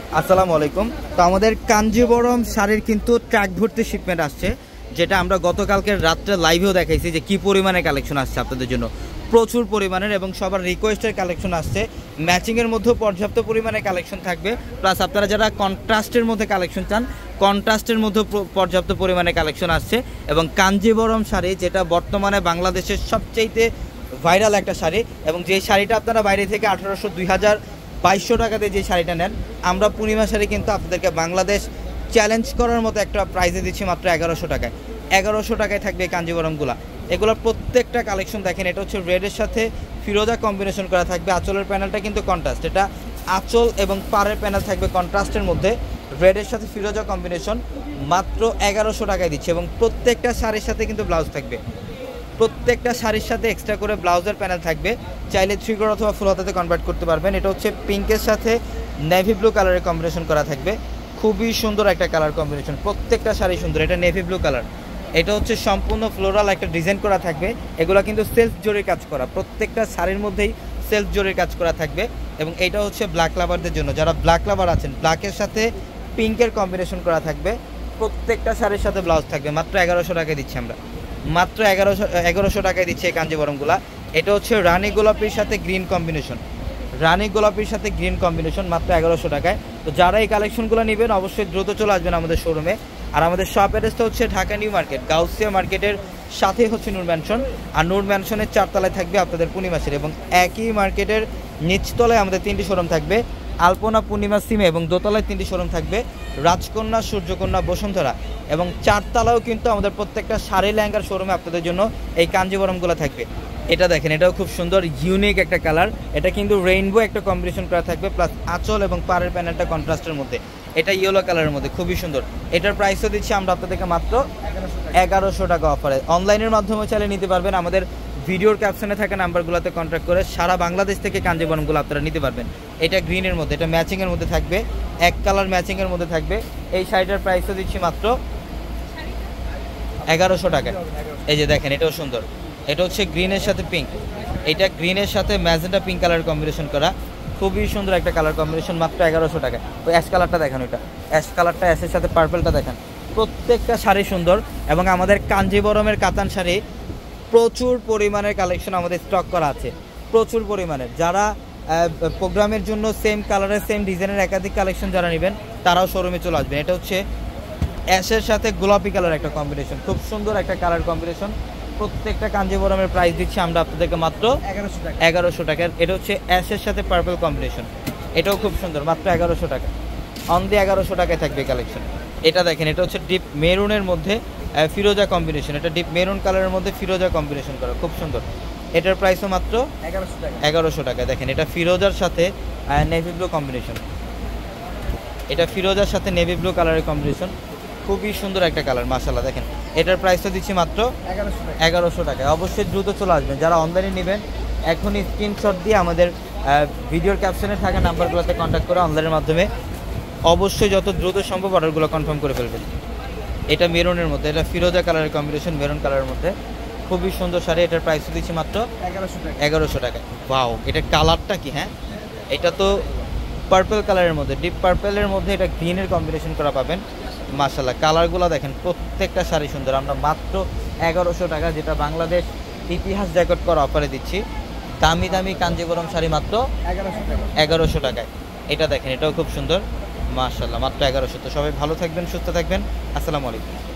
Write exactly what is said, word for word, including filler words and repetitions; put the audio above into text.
আসসালামু আলাইকুম। তো আমাদের কাঞ্জিবরম শাড়ির কিন্তু ট্রাক ভর্তি শিপমেন্ট আসছে, যেটা আমরা গতকালকে রাত্রে লাইভেও দেখাইছি যে কি পরিমাণে কালেকশন আসছে আপনাদের জন্য, প্রচুর পরিমাণের এবং সবার রিকোয়েস্টের কালেকশন আসছে। ম্যাচিংয়ের মধ্যেও পর্যাপ্ত পরিমাণে কালেকশন থাকবে, প্লাস আপনারা যারা কন্ট্রাস্টের মধ্যে কালেকশন চান কন্ট্রাস্টের মধ্যেও পর্যাপ্ত পরিমাণে কালেকশন আসছে। এবং কাঞ্জিবরম শাড়ি যেটা বর্তমানে বাংলাদেশের সবচেয়ে ভাইরাল একটা শাড়ি, এবং যে শাড়িটা আপনারা বাইরে থেকে আঠারোশো দুই হাজার বাইশশো টাকাতে যে শাড়িটা নেন, আমরা পূর্ণিমা শাড়ি কিন্তু আপনাদেরকে বাংলাদেশ চ্যালেঞ্জ করার মতো একটা প্রাইসে দিচ্ছি মাত্র এগারোশো টাকায়। এগারোশো টাকায় থাকবে এই কাঞ্জিবরমগুলো। এগুলো প্রত্যেকটা কালেকশন দেখেন, এটা হচ্ছে রেডের সাথে ফিরোজা কম্বিনেশন করা থাকবে। আঁচলের প্যানেলটা কিন্তু কন্ট্রাস্ট, এটা আঁচল এবং পাড়ের প্যানেল থাকবে কন্ট্রাস্টের মধ্যে, রেডের সাথে ফিরোজা কম্বিনেশন, মাত্র এগারোশো টাকায় দিচ্ছে। এবং প্রত্যেকটা শাড়ির সাথে কিন্তু ব্লাউজ থাকবে, প্রত্যেকটা শাড়ির সাথে এক্সট্রা করে ব্লাউজের প্যানেল থাকবে। চাইলে থ্রি কোয়ার্টার অথবা ফুল হাতাতে কনভার্ট করতে পারবেন। এটা হচ্ছে পিঙ্কের সাথে নেভি ব্লু কালারের কম্বিনেশন করা থাকবে, খুবই সুন্দর একটা কালার কম্বিনেশন, প্রত্যেকটা শাড়ি সুন্দর। এটা নেভি ব্লু কালার, এটা হচ্ছে সম্পূর্ণ ফ্লোরাল একটা ডিজাইন করা থাকবে। এগুলো কিন্তু সেলফ জোরের কাজ করা, প্রত্যেকটা শাড়ির মধ্যেই সেলফ জোরের কাজ করা থাকবে। এবং এটা হচ্ছে ব্ল্যাক লাভারদের জন্য, যারা ব্ল্যাক লাভার আছেন, ব্ল্যাকের সাথে পিঙ্কের কম্বিনেশন করা থাকবে। প্রত্যেকটা শাড়ির সাথে ব্লাউজ থাকবে। মাত্র এগারোশো টাকায় দিচ্ছি আমরা, মাত্র এগারোশো এগারোশো টাকায় দিচ্ছে এই কাঞ্জিবরমগুলা। এটা হচ্ছে রানী গোলাপির সাথে গ্রিন কম্বিনেশন, রানী গোলাপির সাথে গ্রিন কম্বিনেশন, মাত্র এগারোশো টাকায়। তো যারা এই কালেকশনগুলো নেবেন অবশ্যই দ্রুত চলে আসবেন আমাদের শোরুমে। আর আমাদের শপ অ্যাড্রেসটা হচ্ছে ঢাকা নিউ মার্কেট, গাউসিয়া মার্কেটের সাথে হচ্ছে নূর ম্যানশন। আর নূর ম্যানশনের চারতলায় থাকবে আপনাদের পূর্ণিমাসের, এবং একই মার্কেটের নিচতলায় আমাদের তিনটি শোরুম থাকবে, আলপনা, পূর্ণিমা, সিমে, এবং দোতলায় তিনটি শোরুম থাকবে, রাজকন্যা, সূর্যকন্যা, বসুন্ধরা। এবং চারতলাও কিন্তু আমাদের প্রত্যেকটা শাড়ি লেহেঙ্গার শোরুমে আপনাদের জন্য এই কাঞ্জিবরমগুলো থাকবে। এটা দেখেন, এটাও খুব সুন্দর ইউনিক একটা কালার, এটা কিন্তু রেইনবো একটা কম্বিনেশন করা থাকবে, প্লাস আঁচল এবং পাড়ের প্যানেলটা কন্ট্রাস্টের মধ্যে, এটা ইয়েলো কালারের মধ্যে, খুবই সুন্দর। এটার প্রাইসও দিচ্ছি আমরা আপনাদেরকে মাত্র এগারোশো টাকা অফারে। অনলাইনের মাধ্যমে চাইলে নিতে পারবেন, আমাদের ভিডিওর ক্যাপশনে থাকা নাম্বারগুলোতে কন্ট্যাক্ট করে সারা বাংলাদেশ থেকে কাঞ্জিবরমগুলো আপনারা নিতে পারবেন। এটা গ্রিনের মধ্যে, এটা ম্যাচিংয়ের মধ্যে থাকবে, এক কালার ম্যাচিংয়ের মধ্যে থাকবে। এই শাড়িটার প্রাইসও দিচ্ছি মাত্র এগারোশো টাকা। এই যে দেখেন, এটাও সুন্দর, এটা হচ্ছে গ্রিনের সাথে পিঙ্ক, এটা গ্রিনের সাথে ম্যাজেন্টা পিঙ্ক কালার কম্বিনেশন করা, খুবই সুন্দর একটা কালার কম্বিনেশন, মাত্র এগারোশো টাকা। ওই অ্যাশ কালারটা দেখেন, ওইটা অ্যাশ কালারটা, অ্যাশের সাথে পার্পলটা দেখেন, প্রত্যেকটা শাড়ি সুন্দর। এবং আমাদের কাঞ্জিবরমের কাতান শাড়ি প্রচুর পরিমাণের কালেকশন আমাদের স্টক করা আছে, প্রচুর পরিমাণের। যারা প্রোগ্রামের জন্য সেম কালারের সেম ডিজাইনের একাধিক কালেকশন যারা নেবেন তারাও শোরুমে চলে আসবেন। এটা হচ্ছে অ্যাশের সাথে গোলাপি কালার একটা কম্বিনেশন, খুব সুন্দর একটা কালার কম্বিনেশন। প্রত্যেকটা কাঞ্জিবরমের প্রাইস দিচ্ছি আমরা আপনাদেরকে মাত্র এগারোশো টাকা এগারোশো টাকার। এটা হচ্ছে অ্যাশের সাথে পার্পল কম্বিনেশন, এটাও খুব সুন্দর, মাত্র এগারোশো টাকা। অন দি এগারোশো টাকায় থাকবে কালেকশন। এটা দেখেন, এটা হচ্ছে ডিপ মেরুনের মধ্যে ফিরোজা কম্বিনেশন, এটা ডিপ মেরুন কালারের মধ্যে ফিরোজা কম্বিনেশন করা, খুব সুন্দর। এটার প্রাইসও মাত্র এগারোশো টাকা এগারোশো টাকা। দেখেন, এটা ফিরোজার সাথে নেভি ব্লু কম্বিনেশন, এটা ফিরোজার সাথে নেভি ব্লু কালারের কম্বিনেশন, খুবই সুন্দর একটা কালার, মাশাআল্লাহ। দেখেন, এটার প্রাইসও দিচ্ছি মাত্র এগারোশো টাকায়। অবশ্যই দ্রুত চলে আসবেন, যারা অনলাইনে নেবেন এখনই স্ক্রিনশট দিয়ে আমাদের ভিডিওর ক্যাপশনে থাকা নাম্বারগুলোতে কন্ট্যাক্ট করে অনলাইনের মাধ্যমে অবশ্যই যত দ্রুত সম্ভব অর্ডারগুলো কনফার্ম করে ফেলবেন। এটা মেরুনের মধ্যে, এটা ফিরোজা কালারের কম্বিনেশন, মেরুন কালারের মধ্যে, খুবই সুন্দর শাড়ি। এটার প্রাইসও দিচ্ছি মাত্র এগারোশো টাকা এগারোশো টাকায়। ওয়াও, এটার কালারটা কি! হ্যাঁ, এটা তো পার্পল কালারের মধ্যে, ডিপ পার্পলের মধ্যে এটা গ্রিনের কম্বিনেশন করা পাবেন, মাশাআল্লাহ। কালারগুলো দেখেন, প্রত্যেকটা শাড়ি সুন্দর। আমরা মাত্র এগারোশো টাকা, যেটা বাংলাদেশ ইতিহাস জ্যাকেট করা অফারে দিচ্ছি। দামি দামি কাঞ্জিবরম শাড়ি মাত্র এগারোশো টাকা এগারোশো টাকায়। এটা দেখেন, এটাও খুব সুন্দর, মাশাআল্লাহ, মাত্র এগারোশো। তো সবাই ভালো থাকবেন, সুস্থ থাকবেন, আসসালামু আলাইকুম।